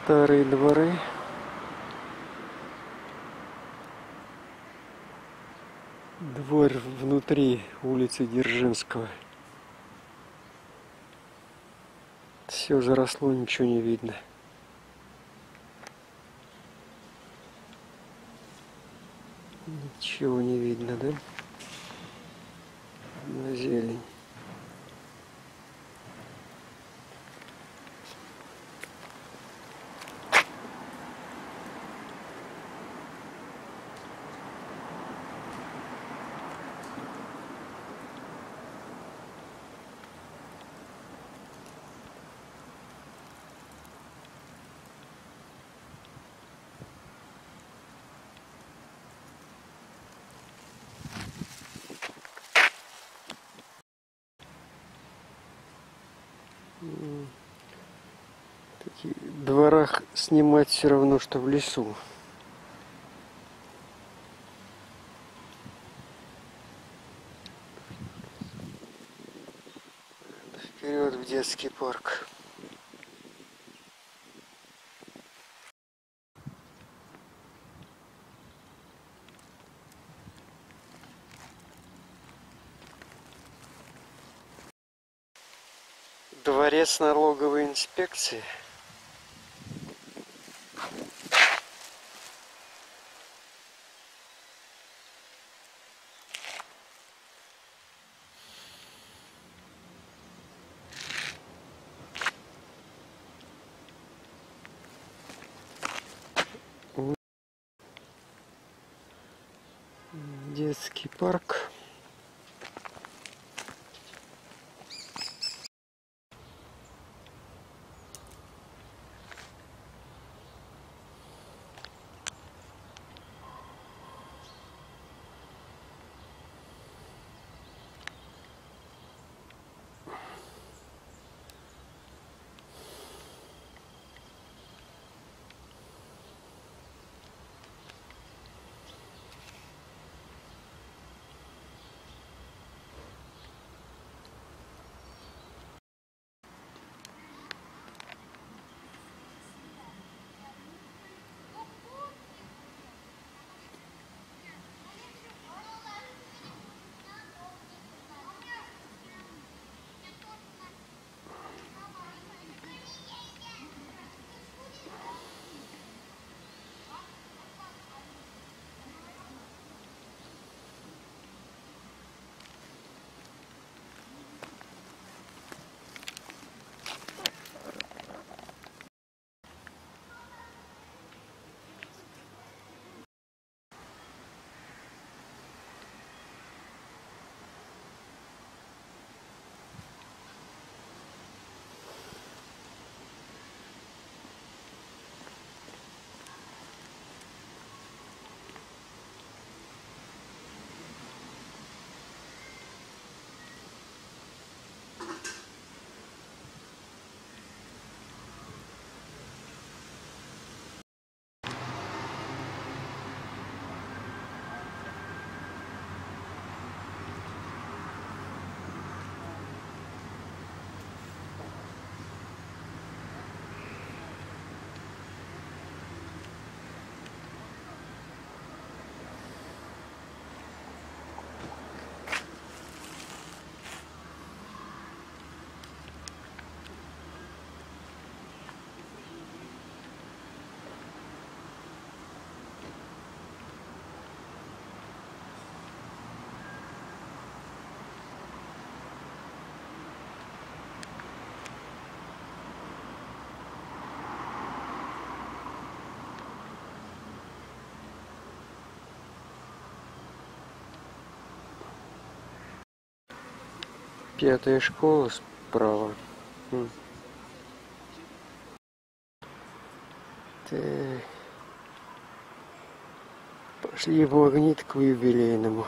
Старые дворы. Двор внутри улицы Дзержинского. Все заросло, ничего не видно. Ничего не видно, да? На зелень. В таких дворах снимать все равно, что в лесу. Вперед в детский парк. Дворец налоговой инспекции. Детский парк. Пятая школа справа. Так. Пошли в Магнит к юбилейному.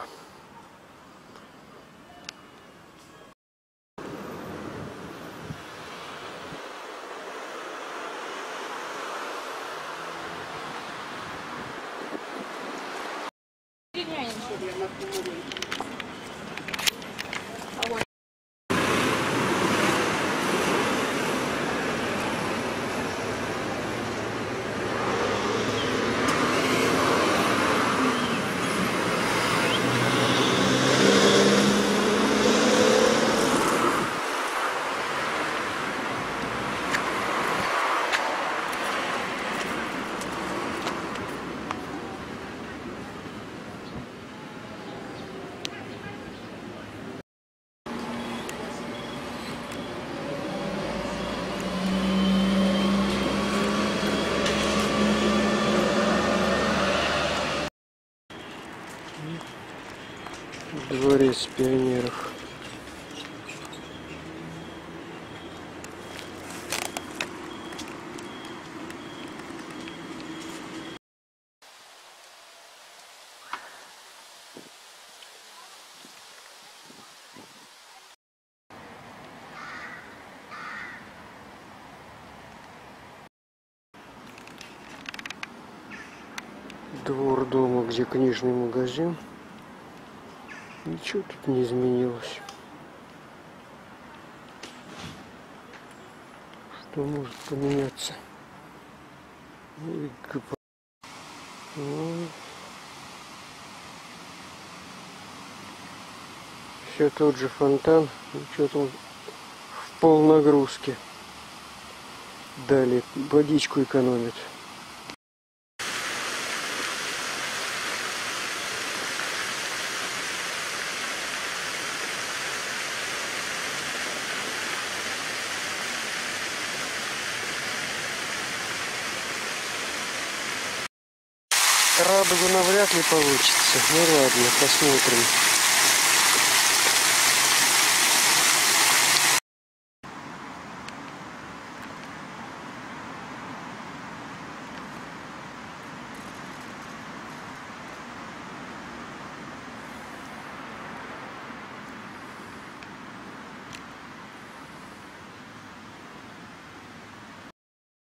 из пионеров. Двор дома, где книжный магазин. Ничего тут не изменилось. Что может поменяться? Все тот же фонтан, что-то он в полнагрузке. Далее водичку экономит. Радугу навряд ли получится. Ну ладно, посмотрим.